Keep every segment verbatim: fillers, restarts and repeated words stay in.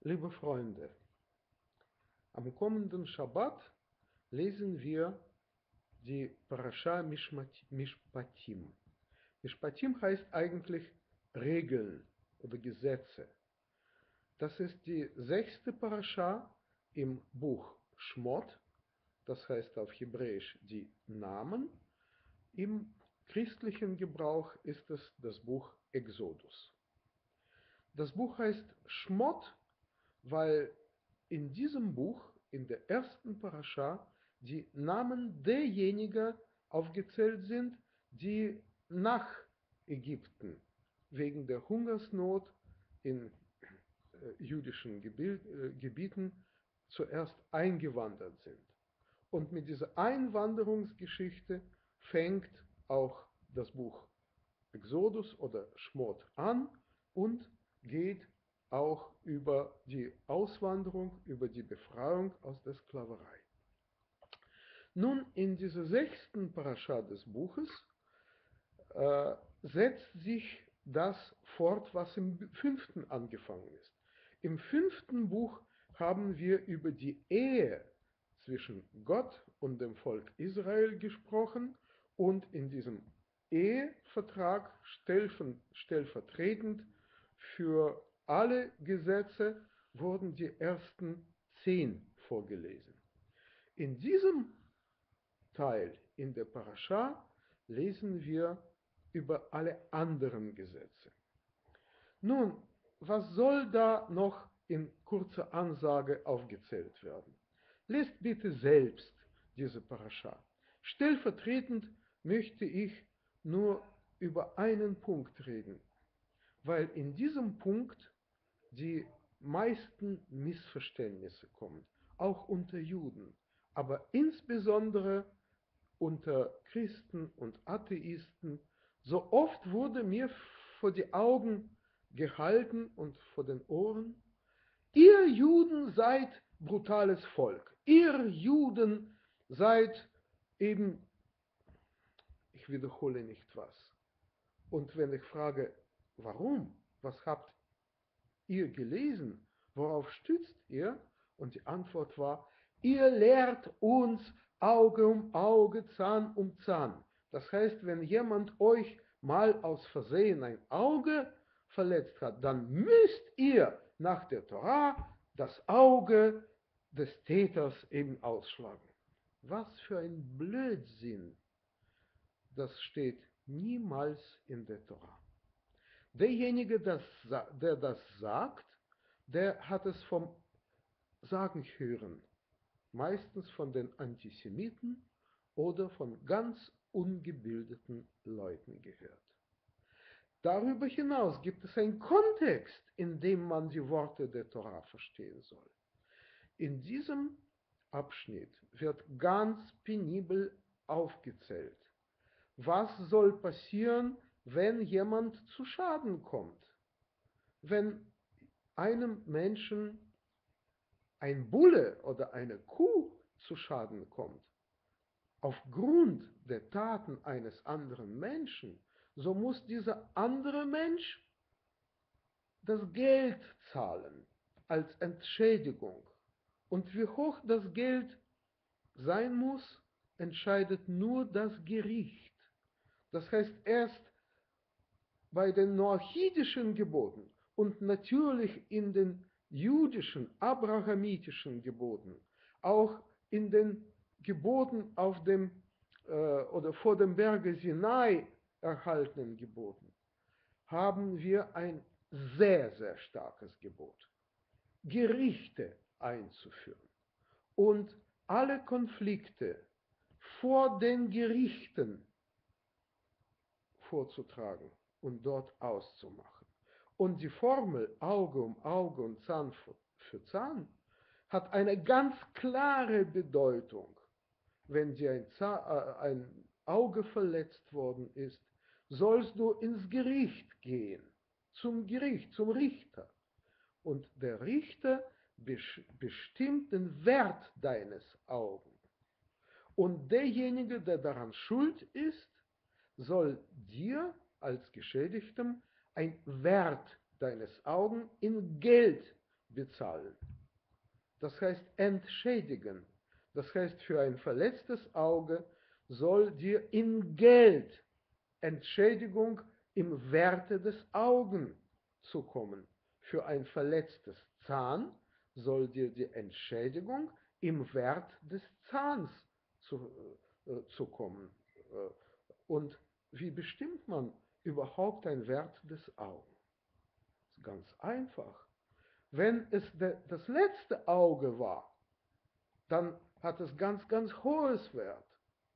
Liebe Freunde, am kommenden Schabbat lesen wir die Parasha Mishpatim. Mishpatim heißt eigentlich Regeln oder Gesetze. Das ist die sechste Parasha im Buch Shmot, das heißt auf Hebräisch die Namen. Im christlichen Gebrauch ist es das Buch Exodus. Das Buch heißt Shmot, weil in diesem Buch, in der ersten Parasha, die Namen derjenigen aufgezählt sind, die nach Ägypten wegen der Hungersnot in äh, jüdischen Gebiet, äh, Gebieten zuerst eingewandert sind. Und mit dieser Einwanderungsgeschichte fängt auch das Buch Exodus oder Shmot an und geht auch über die Auswanderung, über die Befreiung aus der Sklaverei. Nun, in dieser sechsten Parasha des Buches äh, setzt sich das fort, was im fünften angefangen ist. Im fünften Buch haben wir über die Ehe zwischen Gott und dem Volk Israel gesprochen und in diesem Ehevertrag stellvertretend für alle Gesetze wurden die ersten zehn vorgelesen. In diesem Teil in der Parasha lesen wir über alle anderen Gesetze. Nun, was soll da noch in kurzer Ansage aufgezählt werden? Lest bitte selbst diese Parasha. Stellvertretend möchte ich nur über einen Punkt reden, weil in diesem Punkt die meisten Missverständnisse kommen, auch unter Juden, aber insbesondere unter Christen und Atheisten. So oft wurde mir vor die Augen gehalten und vor den Ohren: Ihr Juden seid brutales Volk, ihr Juden seid eben, ich wiederhole nicht was. Und wenn ich frage, warum, was habt ihr gelesen, worauf stützt ihr? Und die Antwort war: Ihr lehrt uns Auge um Auge, Zahn um Zahn. Das heißt, wenn jemand euch mal aus Versehen ein Auge verletzt hat, dann müsst ihr nach der Torah das Auge des Täters eben ausschlagen. Was für ein Blödsinn! Das steht niemals in der Torah. Derjenige, das, der das sagt, der hat es vom Sagen hören, meistens von den Antisemiten oder von ganz ungebildeten Leuten gehört. Darüber hinaus gibt es einen Kontext, in dem man die Worte der Torah verstehen soll. In diesem Abschnitt wird ganz penibel aufgezählt, was soll passieren, wenn jemand zu Schaden kommt. Wenn einem Menschen ein Bulle oder eine Kuh zu Schaden kommt, aufgrund der Taten eines anderen Menschen, so muss dieser andere Mensch das Geld zahlen als Entschädigung. Und wie hoch das Geld sein muss, entscheidet nur das Gericht. Das heißt, erst bei den noachidischen Geboten und natürlich in den jüdischen, abrahamitischen Geboten, auch in den Geboten auf dem äh, oder vor dem Berge Sinai erhaltenen Geboten, haben wir ein sehr, sehr starkes Gebot, Gerichte einzuführen und alle Konflikte vor den Gerichten vorzutragen und dort auszumachen. Und die Formel Auge um Auge und Zahn für Zahn hat eine ganz klare Bedeutung. Wenn dir ein, Zahn, äh, ein Auge verletzt worden ist, sollst du ins Gericht gehen, zum Gericht, zum Richter. Und der Richter bestimmt den Wert deines Augen. Und derjenige, der daran schuld ist, soll dir als Geschädigtem ein Wert deines Augen in Geld bezahlen. Das heißt entschädigen. Das heißt, für ein verletztes Auge soll dir in Geld Entschädigung im Werte des Augen zukommen. Für ein verletztes Zahn soll dir die Entschädigung im Wert des Zahns zu, äh, zukommen. Und wie bestimmt man überhaupt einen Wert des Augen? Ganz einfach. Wenn es de, das letzte Auge war, dann hat es ganz, ganz hohes Wert.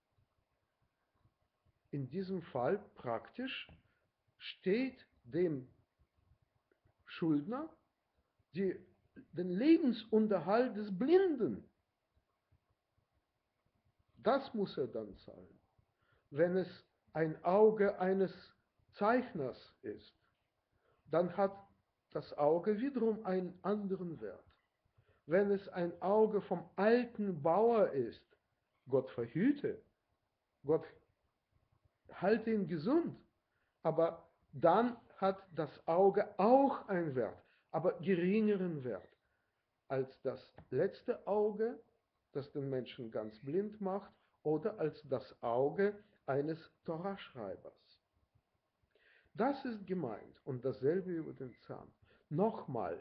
In diesem Fall praktisch steht dem Schuldner die, den Lebensunterhalt des Blinden. Das muss er dann zahlen. Wenn es ein Auge eines Zeichners ist, dann hat das Auge wiederum einen anderen Wert. Wenn es ein Auge vom alten Bauer ist, Gott verhüte, Gott halte ihn gesund, aber dann hat das Auge auch einen Wert, aber geringeren Wert als das letzte Auge, das den Menschen ganz blind macht, oder als das Auge eines Toraschreibers. Das ist gemeint und dasselbe über den Zahn. Nochmal,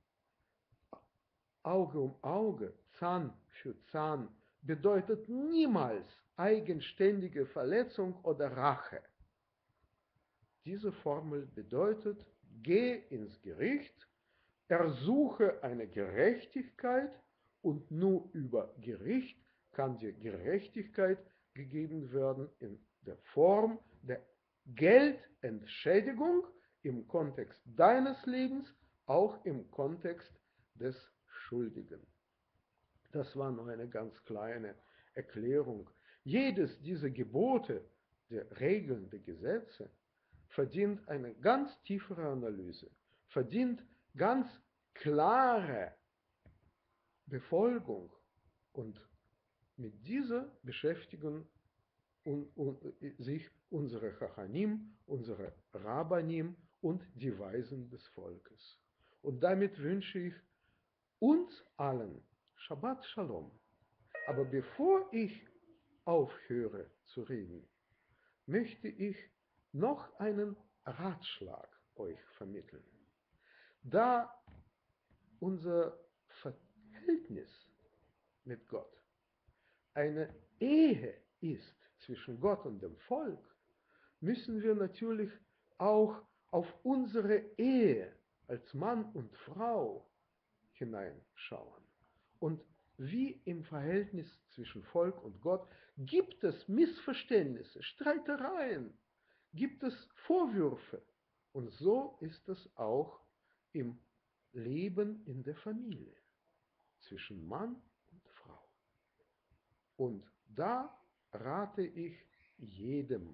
Auge um Auge, Zahn für Zahn bedeutet niemals eigenständige Verletzung oder Rache. Diese Formel bedeutet, geh ins Gericht, ersuche eine Gerechtigkeit und nur über Gericht kann dir Gerechtigkeit gegeben werden in der Form der Geldentschädigung im Kontext deines Lebens, auch im Kontext des Schuldigen. Das war nur eine ganz kleine Erklärung. Jedes dieser Gebote, der Regeln, der Gesetze, verdient eine ganz tiefere Analyse, verdient ganz klare Befolgung. Und mit dieser beschäftigen un, un, sich unsere Chachanim, unsere Rabbanim und die Weisen des Volkes. Und damit wünsche ich uns allen Shabbat Shalom. Aber bevor ich aufhöre zu reden, möchte ich noch einen Ratschlag euch vermitteln. Da unser Verhältnis mit Gott eine Ehe ist zwischen Gott und dem Volk, müssen wir natürlich auch auf unsere Ehe als Mann und Frau hineinschauen. Und wie im Verhältnis zwischen Volk und Gott gibt es Missverständnisse, Streitereien, gibt es Vorwürfe. Und so ist es auch im Leben in der Familie zwischen Mann und Frau. Und da rate ich jedem,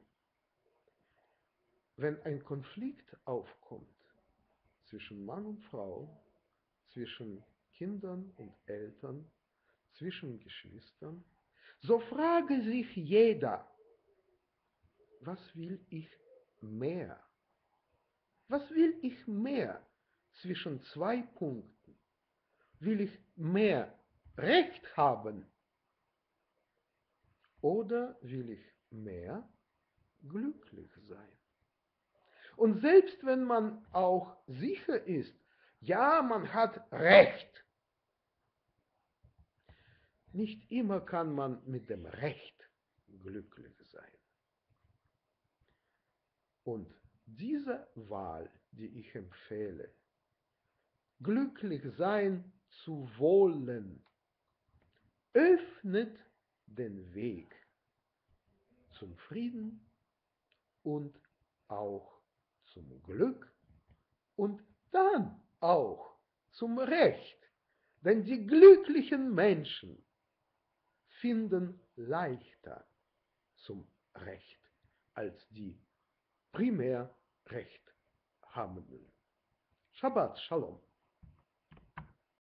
wenn ein Konflikt aufkommt zwischen Mann und Frau, zwischen Kindern und Eltern, zwischen Geschwistern, so frage sich jeder, was will ich mehr? Was will ich mehr zwischen zwei Punkten? Will ich mehr Recht haben oder will ich mehr glücklich sein? Und selbst wenn man auch sicher ist, ja, man hat Recht, nicht immer kann man mit dem Recht glücklich sein. Und diese Wahl, die ich empfehle, glücklich sein zu wollen, öffnet den Weg zum Frieden und auch zum Glück und dann auch zum Recht. Denn die glücklichen Menschen finden leichter zum Recht als die primär Recht habenden. Shabbat Shalom.